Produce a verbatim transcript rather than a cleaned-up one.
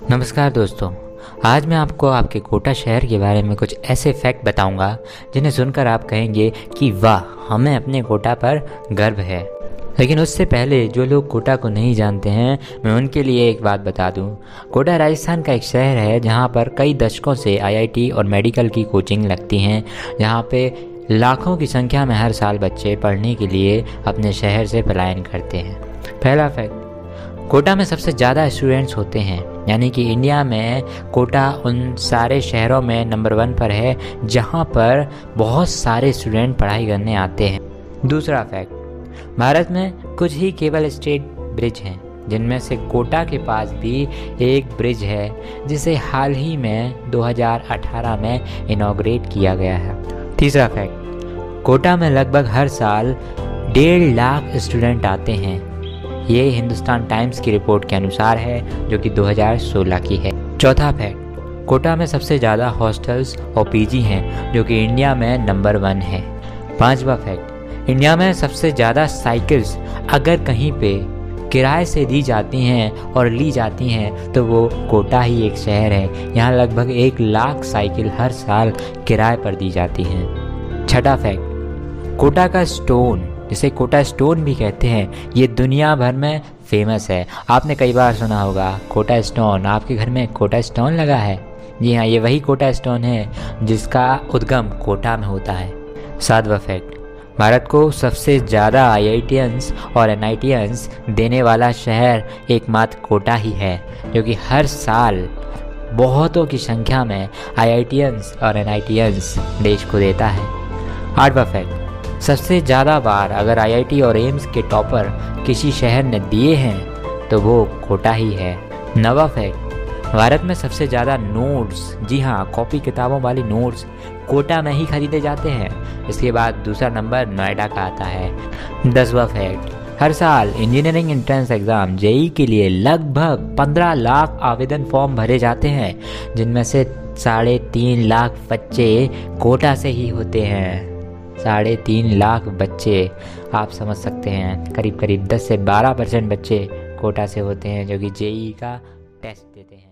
नमस्कार दोस्तों, आज मैं आपको आपके कोटा शहर के बारे में कुछ ऐसे फैक्ट बताऊंगा जिन्हें सुनकर आप कहेंगे कि वाह, हमें अपने कोटा पर गर्व है। लेकिन उससे पहले जो लोग कोटा को नहीं जानते हैं, मैं उनके लिए एक बात बता दूं। कोटा राजस्थान का एक शहर है जहां पर कई दशकों से आई आई टी और मेडिकल की कोचिंग लगती हैं, जहां पे लाखों की संख्या में हर साल बच्चे पढ़ने के लिए अपने शहर से पलायन करते हैं। पहला फैक्ट, कोटा में सबसे ज़्यादा स्टूडेंट्स होते हैं, यानी कि इंडिया में कोटा उन सारे शहरों में नंबर वन पर है जहां पर बहुत सारे स्टूडेंट पढ़ाई करने आते हैं। दूसरा फैक्ट, भारत में कुछ ही केबल स्टेट ब्रिज हैं, जिनमें से कोटा के पास भी एक ब्रिज है जिसे हाल ही में दो हज़ार अठारह में इनॉग्रेट किया गया है। तीसरा फैक्ट, कोटा में लगभग हर साल डेढ़ लाख स्टूडेंट आते हैं। ये हिंदुस्तान टाइम्स की रिपोर्ट के अनुसार है, जो कि दो हज़ार सोलह की है। चौथा फैक्ट, कोटा में सबसे ज़्यादा हॉस्टल्स और पी जी हैं, जो कि इंडिया में नंबर वन है। पांचवा फैक्ट, इंडिया में सबसे ज़्यादा साइकिल्स अगर कहीं पे किराए से दी जाती हैं और ली जाती हैं तो वो कोटा ही एक शहर है। यहाँ लगभग एक लाख साइकिल हर साल किराए पर दी जाती हैं। छठा फैक्ट, कोटा का स्टोन, जिसे कोटा स्टोन भी कहते हैं, ये दुनिया भर में फेमस है। आपने कई बार सुना होगा कोटा स्टोन, आपके घर में कोटा स्टोन लगा है। जी हाँ, ये वही कोटा स्टोन है जिसका उद्गम कोटा में होता है। सातवां फैक्ट, भारत को सबसे ज़्यादा आई आई टियंस और एन आई टियंस देने वाला शहर एकमात्र कोटा ही है, जो कि हर साल बहुतों की संख्या में आई आई टियंस और एन आई टियंस देश को देता है। आठवां फैक्ट, सबसे ज़्यादा बार अगर आई आई टी और एम्स के टॉपर किसी शहर ने दिए हैं तो वो कोटा ही है। नौवां फैक्ट, भारत में सबसे ज़्यादा नोट्स, जी हाँ, कॉपी किताबों वाली नोट्स कोटा में ही खरीदे जाते हैं। इसके बाद दूसरा नंबर नोएडा का आता है। दसवां फैक्ट, हर साल engineering entrance exam J E E के लिए लगभग पंद्रह लाख आवेदन फॉर्म भरे जाते हैं, जिनमें से साढ़े तीन लाख बच्चे कोटा से ही होते हैं। साढ़े तीन लाख बच्चे, आप समझ सकते हैं, करीब करीब दस से बारह परसेंट बच्चे कोटा से होते हैं जो कि जे ई ई का टेस्ट देते हैं।